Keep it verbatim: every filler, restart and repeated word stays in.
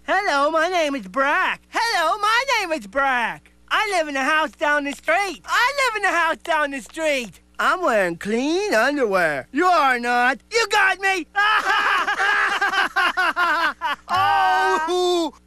Hello, my name is Brack. Hello, my name is Brack. I live in the house down the street. I live in the house down the street. I'm wearing clean underwear. You are not. You got me. Oh!